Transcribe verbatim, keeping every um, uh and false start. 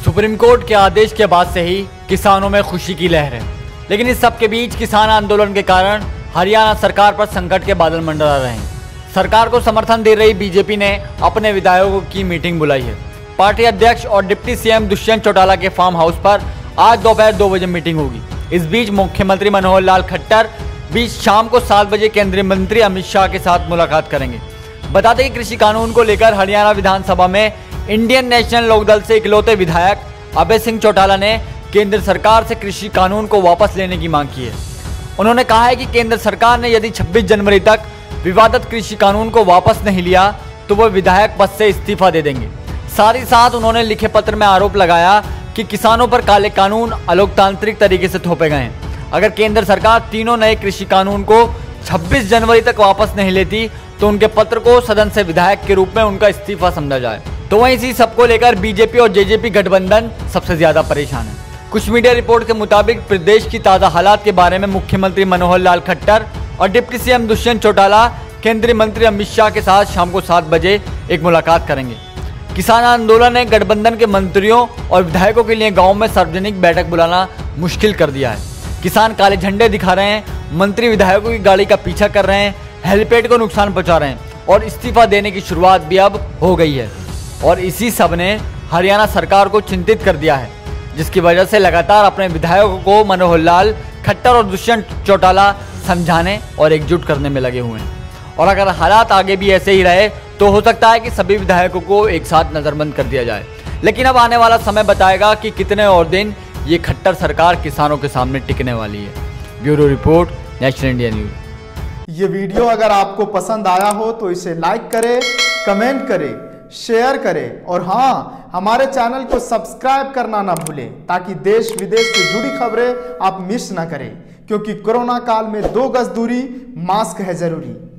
Supreme court के आदेश के बाद से ही किसानों में खुशी की लहर है, लेकिन इस सब के बीच किसान आंदोलन के कारण हरियाणा सरकार पर संकट के बादल मंडरा रहे हैं। सरकार को समर्थन दे रही बीजेपी ने अपने विधायकों की मीटिंग बुलाई है। पार्टी अध्यक्ष और डिप्टी सीएम दुष्यंत चौटाला के फार्म हाउस पर आज दोपहर दो बजे मीटिंग होगी। इस बीच मुख्यमंत्री मनोहर लाल खट्टर बीच शाम को सात बजे केंद्रीय मंत्री अमित शाह के साथ मुलाकात करेंगे। बता दें कि कृषि कानून को लेकर हरियाणा विधानसभा में इंडियन नेशनल लोकदल से इकलौते विधायक अभय सिंह चौटाला ने केंद्र सरकार से कृषि कानून को वापस लेने की मांग की है। उन्होंने कहा है कि केंद्र सरकार ने यदि छब्बीस जनवरी तक विवादित कृषि कानून को वापस नहीं लिया तो वो विधायक पद से इस्तीफा दे देंगे। साथ ही साथ उन्होंने लिखे पत्र में आरोप लगाया कि किसानों पर काले कानून अलोकतांत्रिक तरीके से थोपे गए हैं। अगर केंद्र सरकार तीनों नए कृषि कानून को छब्बीस जनवरी तक वापस नहीं लेती तो उनके पत्र को सदन से विधायक के रूप में उनका इस्तीफा समझा जाए। तो वहीं इसी सबको लेकर बीजेपी और जेजेपी गठबंधन सबसे ज्यादा परेशान है। कुछ मीडिया रिपोर्ट के मुताबिक प्रदेश की ताजा हालात के बारे में मुख्यमंत्री मनोहर लाल खट्टर और डिप्टी सीएम दुष्यंत चौटाला केंद्रीय मंत्री अमित शाह के साथ शाम को सात बजे एक मुलाकात करेंगे। किसान आंदोलन ने गठबंधन के मंत्रियों और विधायकों के लिए गाँव में सार्वजनिक बैठक बुलाना मुश्किल कर दिया है। किसान काले झंडे दिखा रहे हैं, मंत्री विधायकों की गाड़ी का पीछा कर रहे हैं, हेलीपैड को नुकसान पहुंचा रहे हैं और इस्तीफा देने की शुरुआत भी अब हो गई है। और इसी सब ने हरियाणा सरकार को चिंतित कर दिया है, जिसकी वजह से लगातार अपने विधायकों को मनोहर लाल खट्टर और दुष्यंत चौटाला समझाने और एकजुट करने में लगे हुए हैं। और अगर हालात आगे भी ऐसे ही रहे तो हो सकता है कि सभी विधायकों को एक साथ नजरबंद कर दिया जाए। लेकिन अब आने वाला समय बताएगा कि कितने और दिन ये खट्टर सरकार किसानों के सामने टिकने वाली है। Bureau report, national India news. ये वीडियो अगर आपको पसंद आया हो तो इसे लाइक करें, कमेंट करें, शेयर करें और हाँ, हमारे चैनल को सब्सक्राइब करना ना भूलें ताकि देश विदेश से जुड़ी खबरें आप मिस ना करें, क्योंकि कोरोना काल में दो गज दूरी, मास्क है जरूरी।